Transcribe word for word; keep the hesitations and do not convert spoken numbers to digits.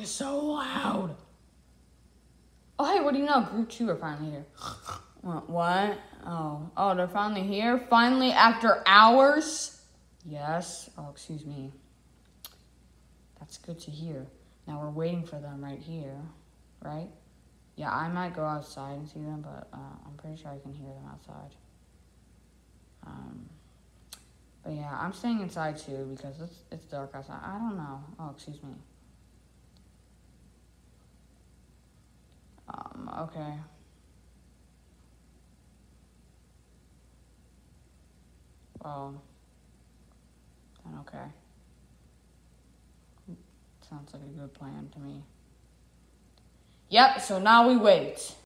is so loud. Oh, hey, what do you know? Group two are finally here. What? What? Oh. Oh, they're finally here? Finally, after hours? Yes. Oh, excuse me. That's good to hear. Now we're waiting for them right here, right? Yeah, I might go outside and see them, but uh, I'm pretty sure I can hear them outside. Um, but yeah, I'm staying inside too because it's it's dark outside. I don't know. Oh, excuse me. Um, okay. Well, then okay. Sounds like a good plan to me. Yep, so now we wait.